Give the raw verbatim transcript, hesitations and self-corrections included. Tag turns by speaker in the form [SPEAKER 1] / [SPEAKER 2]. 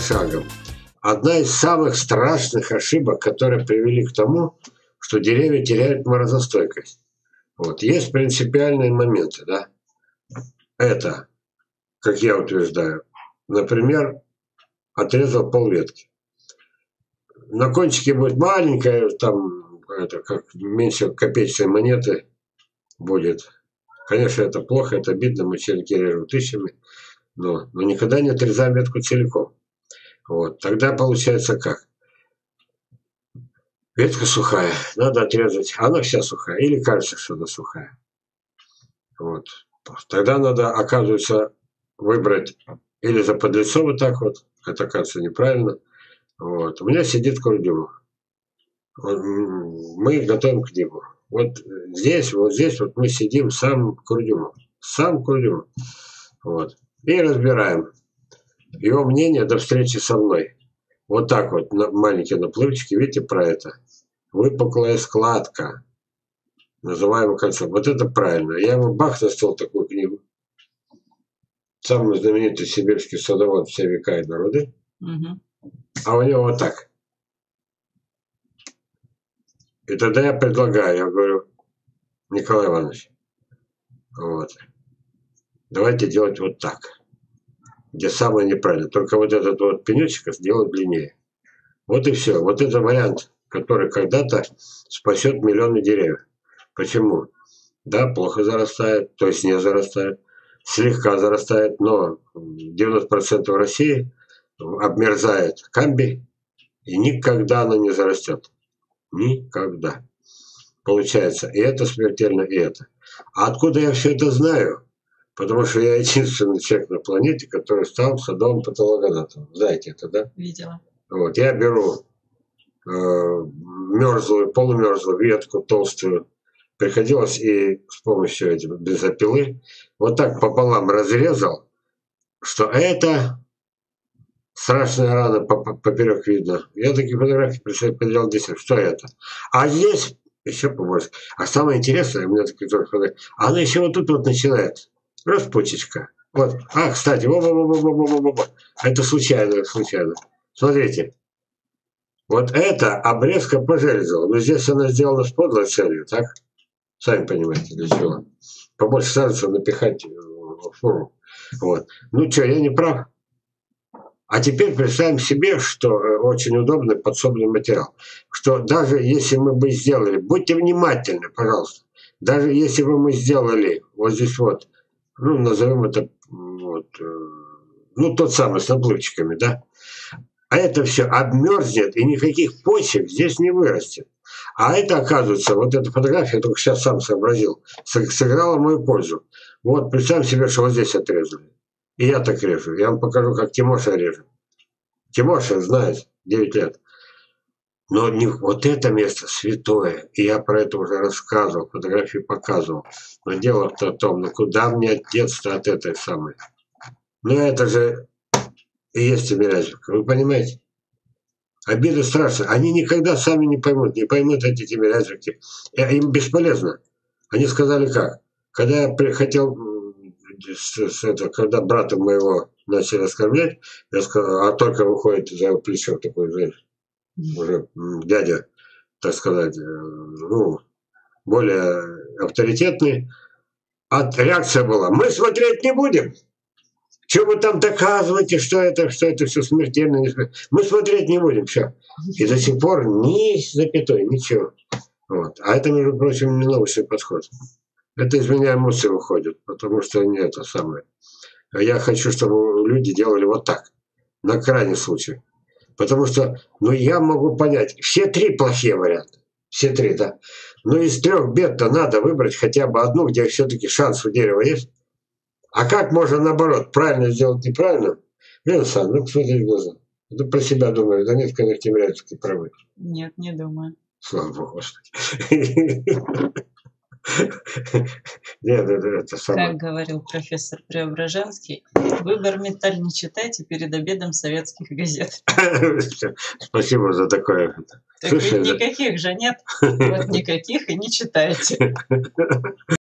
[SPEAKER 1] шагом. Одна из самых страшных ошибок, которые привели к тому, что деревья теряют морозостойкость. Вот. Есть принципиальные моменты, да. Это, как я утверждаю, например, отрезал полветки. На кончике будет маленькая, там, это как меньше копеечной монеты будет. Конечно, это плохо, это обидно, мы черенки режем тысячами, но, но никогда не отрезаем ветку целиком. Вот. Тогда получается как? Ветка сухая, надо отрезать, она вся сухая, или кажется, что она сухая. Вот. Тогда надо, оказывается, выбрать или за подлицо вот так вот, это кажется неправильно. Вот. У меня сидит курдюм. Мы готовим книгу. Вот здесь, вот здесь вот мы сидим сам курдюмом. Сам курдюмом. Вот. И разбираем его мнение до встречи со мной. Вот так вот, на, маленькие наплывчики, видите про это? Выпуклая складка. Называемый концом. Вот это правильно. Я ему бах настал такую книгу. Самый знаменитый сибирский садовод все века и народы. Угу. А у него вот так. И тогда я предлагаю, я говорю, Николай Иванович, вот, давайте делать вот так, где самое неправильно. Только вот этот вот пенечек сделать длиннее. Вот и все. Вот это вариант, который когда-то спасет миллионы деревьев. Почему? Да, плохо зарастает, то есть не зарастает, слегка зарастает, но девяносто процентов России обмерзает камбий, и никогда она не зарастет. Никогда. Получается, и это смертельно, и это. А откуда я все это знаю? Потому что я единственный человек на планете, который стал садовым патологоанатомом. Знаете это, да?
[SPEAKER 2] Видела.
[SPEAKER 1] Вот, я беру э, мерзлую, полумерзлую ветку, толстую. Приходилось и с помощью этих бензопилы вот так пополам разрезал, что это страшная рана поперек видно. Я такие фотографии поделал десять. Что это? А здесь еще побольше. А самое интересное, у меня такие тоже фотографии, она еще вот тут вот начинает. Распутечка. Вот. А, кстати, во -во -во -во -во -во -во. Это случайно, случайно. Смотрите. Вот это обрезка по железу. Но здесь она сделана с подлой целью, так? Сами понимаете, для чего. Побольше саженцев напихать в фуру. Вот. Ну что, я не прав? А теперь представим себе, что очень удобный подсобный материал. Что даже если мы бы сделали, будьте внимательны, пожалуйста, даже если бы мы сделали вот здесь вот, ну, назовем это, вот, ну, тот самый с наплывчиками, да, а это все обмерзнет, и никаких почек здесь не вырастет. А это, оказывается, вот эта фотография, я только сейчас сам сообразил, сыграла в мою пользу. Вот, представим себе, что вот здесь отрезали. И я так режу. Я вам покажу, как Тимоша режет. Тимоша знает, девять лет. Но не, вот это место святое. И я про это уже рассказывал, фотографии показывал. Но дело-то в том, ну куда мне деться от этой самой? Ну это же и есть Тимирязевка. Вы понимаете? Обида страшная. Они никогда сами не поймут. Не поймут эти Тимирязевки. Им бесполезно. Они сказали как? Когда я хотел... Это, когда брата моего начали оскорблять, я сказал, а только выходит за его плечо такой, знаешь, уже дядя, так сказать, ну, более авторитетный. А реакция была, мы смотреть не будем. Что вы там доказываете, что это, что это все смертельно, не смертельно. Мы смотреть не будем, все. И до сих пор ни запятой, ничего. Вот. А это, между прочим, не научный подход. Это из меня эмоции выходят, потому что не это самое. Я хочу, чтобы люди делали вот так, на крайний случай. Потому что, ну, я могу понять, все три плохие варианты, все три, да. Но из трех бед-то надо выбрать хотя бы одну, где все-таки шанс у дерева есть. А как можно, наоборот, правильно сделать неправильно? Лена Александровна, ну, посмотри в глаза. Ты про себя думаешь, да нет, конечно, Тимирязевки правы.
[SPEAKER 2] Нет, не думаю.
[SPEAKER 1] Слава Богу, Господи. Нет, это, это самое.
[SPEAKER 2] Как говорил профессор Преображенский, выбор металл не читайте перед обедом советских газет.
[SPEAKER 1] Спасибо за такое.
[SPEAKER 2] Так ведь никаких же нет. Вот никаких и не читайте.